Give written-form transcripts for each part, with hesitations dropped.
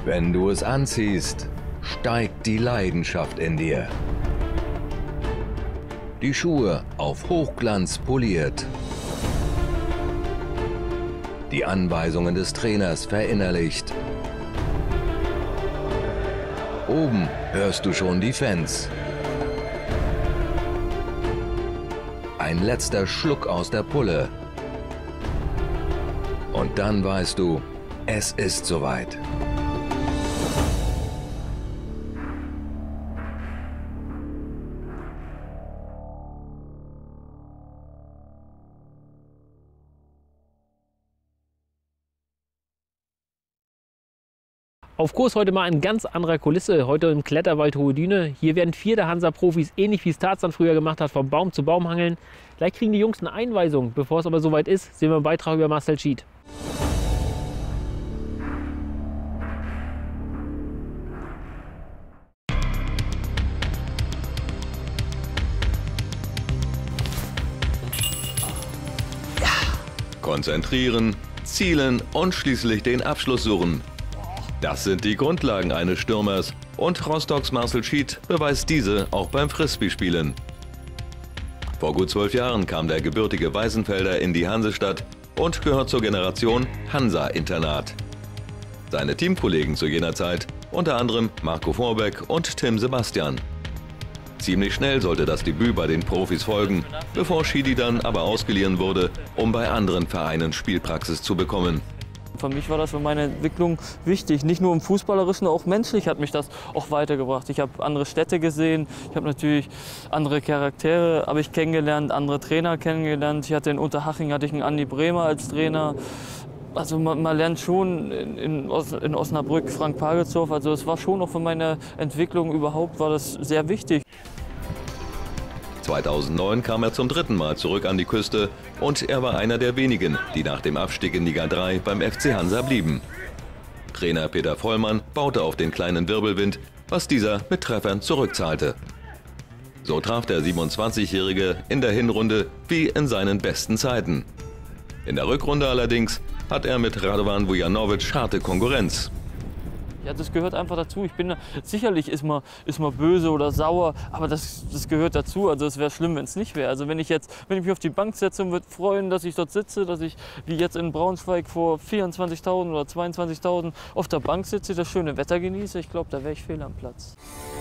Wenn du es anziehst, steigt die Leidenschaft in dir. Die Schuhe auf Hochglanz poliert. Die Anweisungen des Trainers verinnerlicht. Oben hörst du schon die Fans. Ein letzter Schluck aus der Pulle. Und dann weißt du, es ist soweit. Auf Kurs heute mal in ganz anderer Kulisse, heute im Kletterwald Hohe Düne. Hier werden 4 der Hansa-Profis, ähnlich wie es Tarzan früher gemacht hat, vom Baum zu Baum hangeln. Gleich kriegen die Jungs eine Einweisung. Bevor es aber soweit ist, sehen wir einen Beitrag über Marcel Schied. Konzentrieren, zielen und schließlich den Abschluss suchen. Das sind die Grundlagen eines Stürmers und Rostocks Marcel Schied beweist diese auch beim Frisbee-Spielen. Vor gut 12 Jahren kam der gebürtige Weißenfelder in die Hansestadt und gehört zur Generation Hansa-Internat. Seine Teamkollegen zu jener Zeit unter anderem Marco Vorbeck und Tim Sebastian. Ziemlich schnell sollte das Debüt bei den Profis folgen, bevor Schiedi dann aber ausgeliehen wurde, um bei anderen Vereinen Spielpraxis zu bekommen. Für mich war das für meine Entwicklung wichtig. Nicht nur im Fußballerischen, auch menschlich hat mich das auch weitergebracht. Ich habe andere Städte gesehen, ich habe natürlich andere Charaktere habe ich kennengelernt, andere Trainer kennengelernt. Ich hatte in Unterhaching einen Andi Bremer als Trainer. Also man lernt schon in Osnabrück Frank Pagelsdorf. Also es war schon auch für meine Entwicklung überhaupt war das sehr wichtig. 2009 kam er zum 3. Mal zurück an die Küste und er war einer der wenigen, die nach dem Abstieg in Liga 3 beim FC Hansa blieben. Trainer Peter Vollmann baute auf den kleinen Wirbelwind, was dieser mit Treffern zurückzahlte. So traf der 27-Jährige in der Hinrunde wie in seinen besten Zeiten. In der Rückrunde allerdings hat er mit Radovan Vujanovic harte Konkurrenz. Ja, das gehört einfach dazu. Sicherlich ist man böse oder sauer, aber das gehört dazu. Also es wäre schlimm, wenn es nicht wäre. Also wenn ich mich auf die Bank setze und würde freuen, dass ich dort sitze, dass ich wie jetzt in Braunschweig vor 24.000 oder 22.000 auf der Bank sitze, das schöne Wetter genieße, ich glaube, da wäre ich fehl am Platz.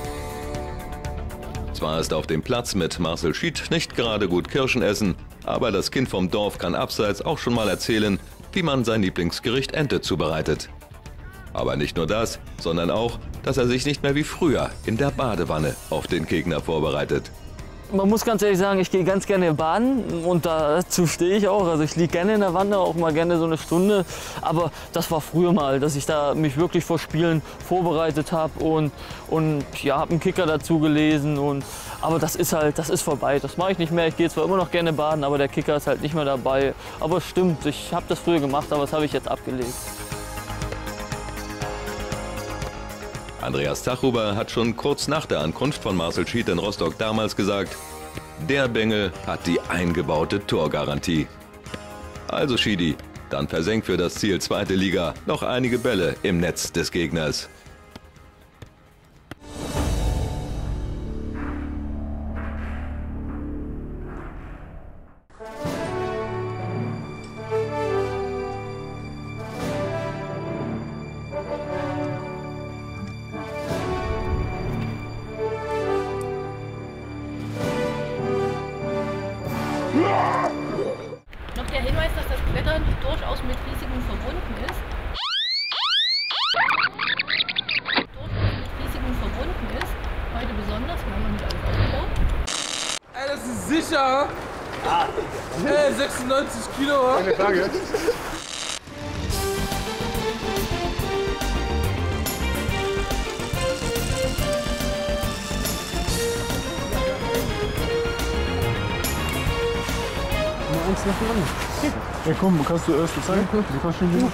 Zwar ist auf dem Platz mit Marcel Schied nicht gerade gut Kirschen essen, aber das Kind vom Dorf kann abseits auch schon mal erzählen, wie man sein Lieblingsgericht Ente zubereitet. Aber nicht nur das, sondern auch, dass er sich nicht mehr wie früher in der Badewanne auf den Gegner vorbereitet. Man muss ganz ehrlich sagen, ich gehe ganz gerne baden und dazu stehe ich auch. Also ich liege gerne in der Wanne, auch mal gerne so eine Stunde. Aber das war früher mal, dass ich da mich wirklich vor Spielen vorbereitet habe und ja, habe einen Kicker dazu gelesen. Aber das ist vorbei, das mache ich nicht mehr. Ich gehe zwar immer noch gerne baden, aber der Kicker ist halt nicht mehr dabei. Aber es stimmt, ich habe das früher gemacht, aber das habe ich jetzt abgelegt. Andreas Zachhuber hat schon kurz nach der Ankunft von Marcel Schied in Rostock damals gesagt, der Bengel hat die eingebaute Torgarantie. Also Schiedi, dann versenk für das Ziel 2. Liga noch einige Bälle im Netz des Gegners. Noch der Hinweis, dass das Klettern durchaus mit Risiken verbunden ist. Heute besonders, wir haben noch nicht alles aufgebaut. Ey, das ist sicher! Ey, 96 Kilo! Keine Frage. Eins nach dem anderen. Ja komm, kannst du erst zeigen? Du kannst schon gehen.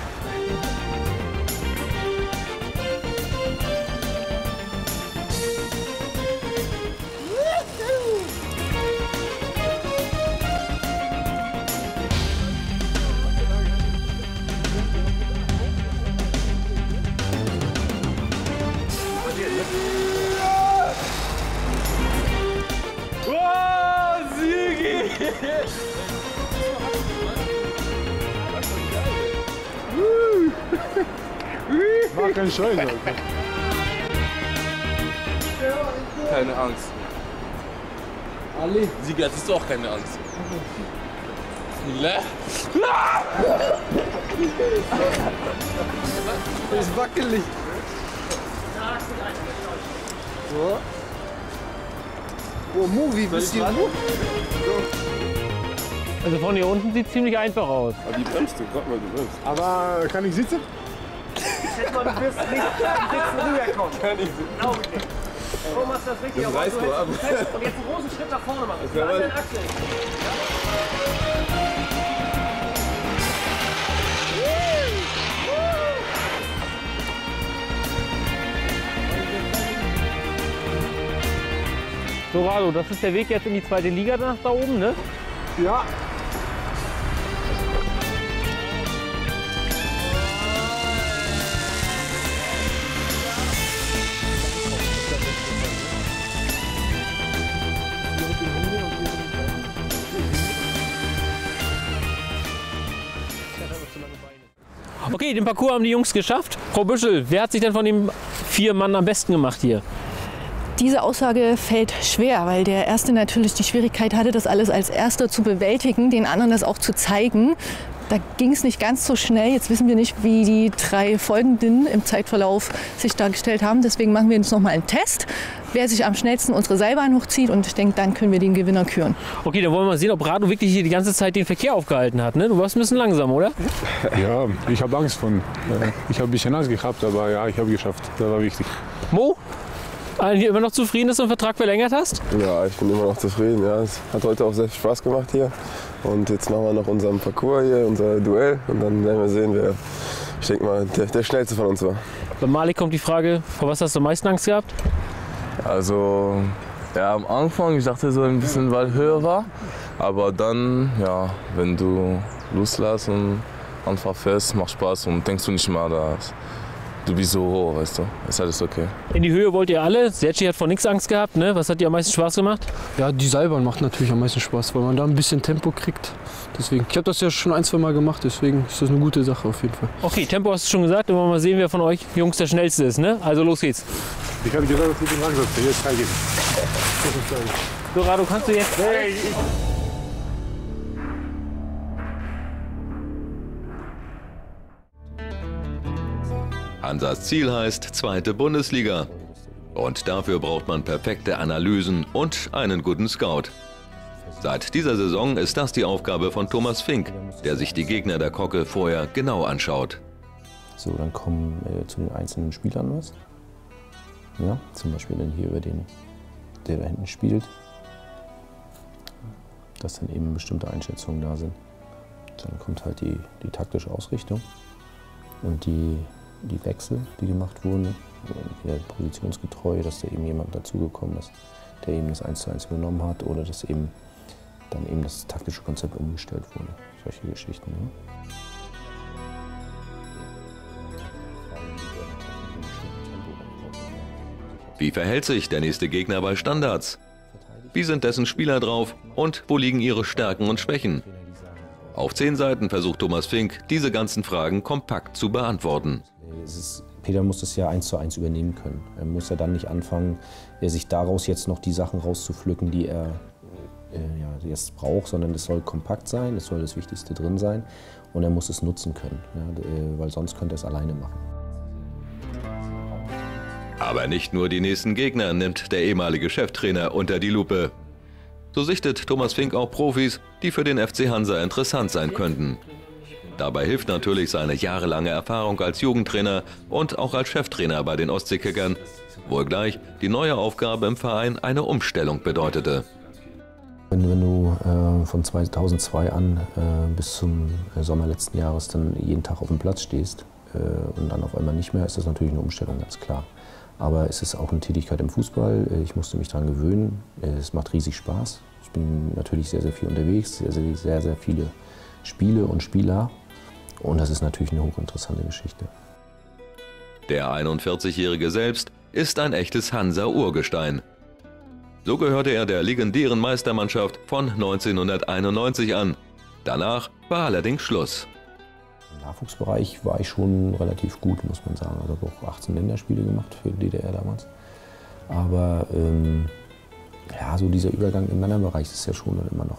Mach keinen Scheiß, Alter. Keine Angst. Ali. Sieger, hast du auch keine Angst. Ist wackelig. So. Oh, Movie, bist du? Also von hier unten sieht es ziemlich einfach aus. Aber die bremst du, guck mal, du bremst. Aber kann ich sitzen? Schätze mal, du wirst nicht sitzen rüberkommen. Kann ich sitzen. Glaube ich nicht. Warum machst du das richtig? Das reißt du ab. Und jetzt einen großen Schritt nach vorne machen. Das ist ein Achsel. So, Rado, das ist der Weg jetzt in die zweite Liga nach da oben, ne? Ja. Okay, den Parcours haben die Jungs geschafft. Frau Büschel, wer hat sich denn von den 4 Mann am besten gemacht hier? Diese Aussage fällt schwer, weil der Erste natürlich die Schwierigkeit hatte, das alles als Erster zu bewältigen, den anderen das auch zu zeigen. Da ging es nicht ganz so schnell. Jetzt wissen wir nicht, wie die 3 Folgenden im Zeitverlauf sich dargestellt haben. Deswegen machen wir jetzt noch mal einen Test, wer sich am schnellsten unsere Seilbahn hochzieht. Und ich denke, dann können wir den Gewinner küren. Okay, dann wollen wir mal sehen, ob Rado wirklich hier die ganze Zeit den Verkehr aufgehalten hat. Ne? Du warst ein bisschen langsam, oder? Ja, ich habe Angst von. Ich habe ein bisschen Angst gehabt, aber ja, ich habe geschafft. Das war wichtig. Mo? Hier immer noch zufrieden, dass du den Vertrag verlängert hast? Ja, ich bin immer noch zufrieden. Ja. Es hat heute auch sehr viel Spaß gemacht hier. Und jetzt machen wir noch unseren Parcours hier, unser Duell. Und dann werden wir sehen, wer, ich denke mal, der schnellste von uns war. Bei Malik kommt die Frage, vor was hast du am meisten Angst gehabt? Also, ja, am Anfang, ich dachte so ein bisschen, weil höher war. Aber dann, ja, wenn du loslässt und einfach fährst, macht Spaß und denkst du nicht mal, dass du bist so hoch, weißt du. Ist alles okay. In die Höhe wollt ihr alle. Sergi hat vor nichts Angst gehabt, ne? Was hat dir am meisten Spaß gemacht? Ja, die Seilbahn macht natürlich am meisten Spaß, weil man da ein bisschen Tempo kriegt. Deswegen, ich habe das ja schon 1-2 Mal gemacht, deswegen ist das eine gute Sache auf jeden Fall. Okay, Tempo hast du schon gesagt. Dann wollen wir mal sehen, wer von euch Jungs der Schnellste ist, ne? Also los geht's. Ich habe gesagt, dass ich den langsam bin. Jetzt zeige ich. So, Rado, kannst du jetzt... Hey, Hansas Ziel heißt zweite Bundesliga. Und dafür braucht man perfekte Analysen und einen guten Scout. Seit dieser Saison ist das die Aufgabe von Thomas Fink, der sich die Gegner der Kocke vorher genau anschaut. So, dann kommen zu den einzelnen Spielern was. Ja, zum Beispiel dann hier über den, der da hinten spielt. Dass dann eben bestimmte Einschätzungen da sind. Dann kommt halt die taktische Ausrichtung und die Wechsel, die gemacht wurden, entweder positionsgetreu, dass da eben jemand dazugekommen ist, der eben das 1:1 übernommen hat oder dass eben dann eben das taktische Konzept umgestellt wurde. Solche Geschichten. Ne? Wie verhält sich der nächste Gegner bei Standards? Wie sind dessen Spieler drauf und wo liegen ihre Stärken und Schwächen? Auf 10 Seiten versucht Thomas Fink, diese ganzen Fragen kompakt zu beantworten. Peter muss das ja 1:1 übernehmen können. Er muss ja dann nicht anfangen, sich daraus jetzt noch die Sachen rauszupflücken, die er jetzt braucht, sondern es soll kompakt sein, es soll das Wichtigste drin sein und er muss es nutzen können, ja, weil sonst könnte er es alleine machen. Aber nicht nur die nächsten Gegner nimmt der ehemalige Cheftrainer unter die Lupe. So sichtet Thomas Fink auch Profis, die für den FC Hansa interessant sein könnten. Dabei hilft natürlich seine jahrelange Erfahrung als Jugendtrainer und auch als Cheftrainer bei den Ostseekickern, wo gleich die neue Aufgabe im Verein eine Umstellung bedeutete. Wenn du von 2002 an bis zum Sommer letzten Jahres dann jeden Tag auf dem Platz stehst und dann auf einmal nicht mehr, ist das natürlich eine Umstellung, ganz klar. Aber es ist auch eine Tätigkeit im Fußball, ich musste mich daran gewöhnen, es macht riesig Spaß. Ich bin natürlich sehr, sehr viel unterwegs, sehr, sehr viele Spiele und Spieler und das ist natürlich eine hochinteressante Geschichte. Der 41-Jährige selbst ist ein echtes Hansa-Urgestein. So gehörte er der legendären Meistermannschaft von 1991 an. Danach war allerdings Schluss. Nachwuchsbereich war ich schon relativ gut, muss man sagen. Also habe auch 18 Länderspiele gemacht für die DDR damals. Aber ja, so dieser Übergang im Männerbereich ist ja schon dann immer noch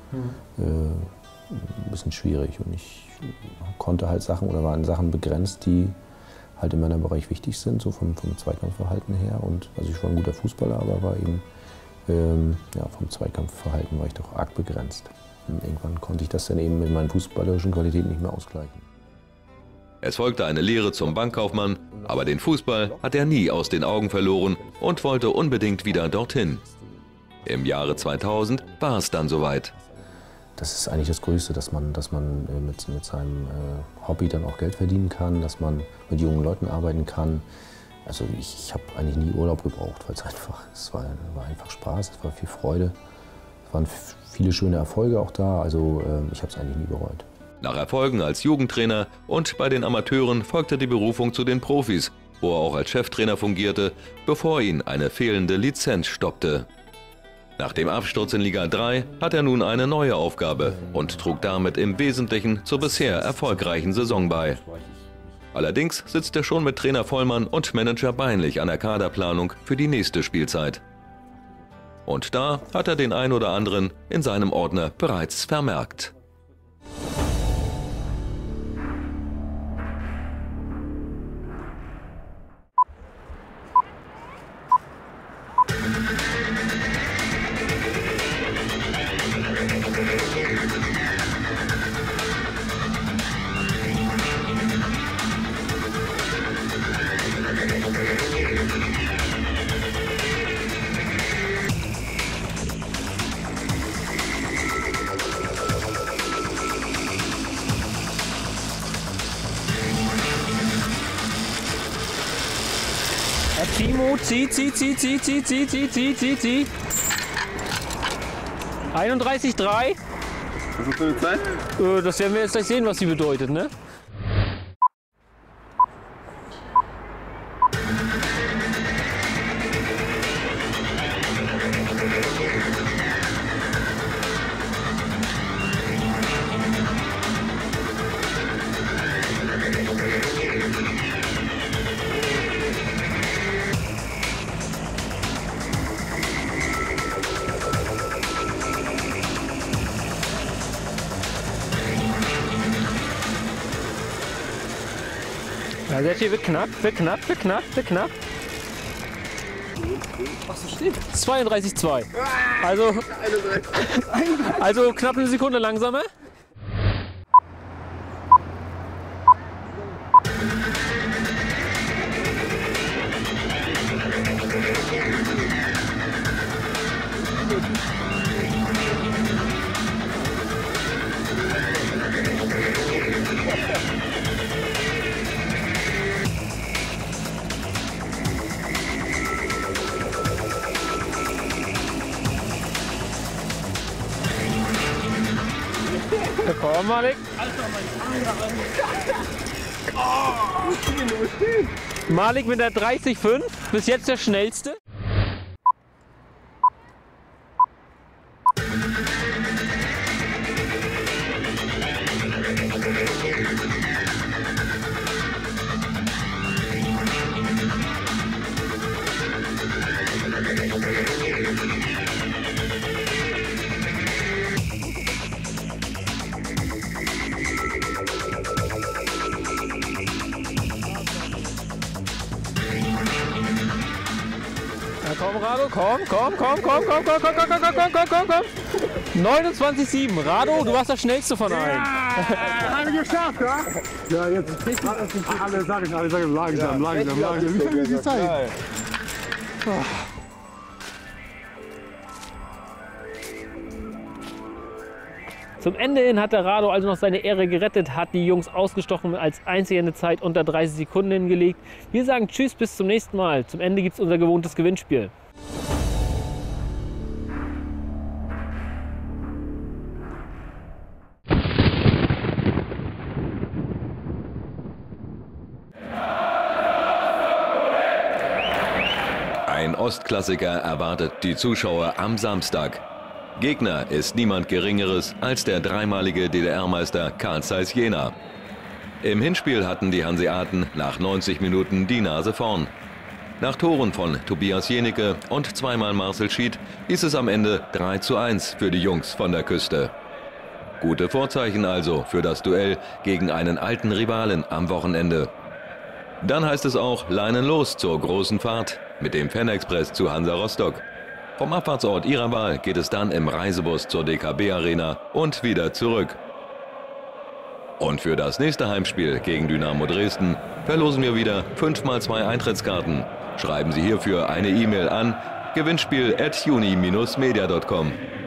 ein bisschen schwierig. Und ich konnte halt Sachen oder war an Sachen begrenzt, die halt im Männerbereich wichtig sind, so vom Zweikampfverhalten her. Und also ich war ein guter Fußballer, aber war eben ja, vom Zweikampfverhalten war ich doch arg begrenzt. Und irgendwann konnte ich das dann eben mit meinen fußballerischen Qualitäten nicht mehr ausgleichen. Es folgte eine Lehre zum Bankkaufmann, aber den Fußball hat er nie aus den Augen verloren und wollte unbedingt wieder dorthin. Im Jahre 2000 war es dann soweit. Das ist eigentlich das Größte, dass man mit seinem Hobby dann auch Geld verdienen kann, dass man mit jungen Leuten arbeiten kann. Also ich habe eigentlich nie Urlaub gebraucht, weil es war einfach Spaß, es war viel Freude. Es waren viele schöne Erfolge auch da, also ich habe es eigentlich nie bereut. Nach Erfolgen als Jugendtrainer und bei den Amateuren folgte die Berufung zu den Profis, wo er auch als Cheftrainer fungierte, bevor ihn eine fehlende Lizenz stoppte. Nach dem Absturz in Liga 3 hat er nun eine neue Aufgabe und trug damit im Wesentlichen zur bisher erfolgreichen Saison bei. Allerdings sitzt er schon mit Trainer Vollmann und Manager Beinlich an der Kaderplanung für die nächste Spielzeit. Und da hat er den ein oder anderen in seinem Ordner bereits vermerkt. Timo, zieh. 31,3. Was ist das für eine Zeit? Das werden wir jetzt gleich sehen, was sie bedeutet, ne? Ja, der hier wird knapp. Was steht? 32,2. Also knapp eine Sekunde langsamer. Komm, Malik. Malik mit der 30,5, bis jetzt der schnellste. Komm, Rado, komm. 29,7. Rado, du warst der schnellste von allen. Ja, haben wir geschafft, ja? Ja, jetzt. Alle sagen langsam. Wie viel ist die Zeit? Zum Ende hin hat der Rado also noch seine Ehre gerettet, hat die Jungs ausgestochen, als einziger eine Zeit unter 30 Sekunden hingelegt. Wir sagen Tschüss, bis zum nächsten Mal. Zum Ende gibt es unser gewohntes Gewinnspiel. Ein Ostklassiker erwartet die Zuschauer am Samstag. Gegner ist niemand Geringeres als der dreimalige DDR-Meister Carl Zeiss Jena. Im Hinspiel hatten die Hanseaten nach 90 Minuten die Nase vorn. Nach Toren von Tobias Jenicke und zweimal Marcel Schied hieß es am Ende 3:1 für die Jungs von der Küste. Gute Vorzeichen also für das Duell gegen einen alten Rivalen am Wochenende. Dann heißt es auch Leinen los zur großen Fahrt mit dem Fanexpress zu Hansa Rostock. Vom Abfahrtsort ihrer Wahl geht es dann im Reisebus zur DKB Arena und wieder zurück. Und für das nächste Heimspiel gegen Dynamo Dresden verlosen wir wieder 5x2 Eintrittskarten. Schreiben Sie hierfür eine E-Mail an gewinnspiel@juni-media.com.